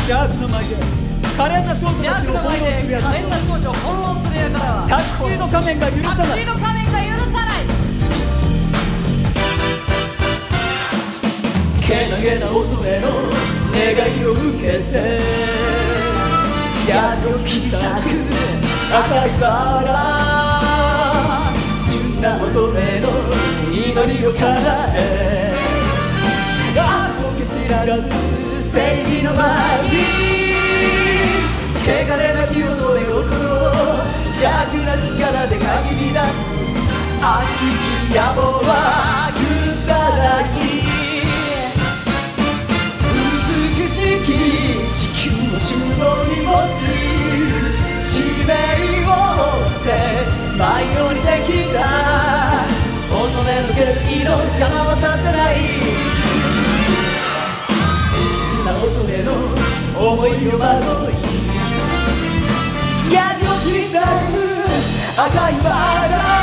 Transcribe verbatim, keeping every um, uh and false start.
邪悪の前で可憐な少女たちを翻弄するやつ。 可憐な少女を翻弄するやからはタクシード仮面が許さない。 タクシード仮面が許さない。 けなげな乙女の願いを受けて闇を切り裂く赤いバラ、純な乙女の祈りを叶え、溶け散らす正義の前に汚れなき乙女心を弱な力でかき乱す悪しき野望は許さない。美しき地球を主導に持ち使命を持って舞い降りてきた乙女の権威の邪魔はさせない。な乙女の思いを惑い闇を切り裂く赤いバラ、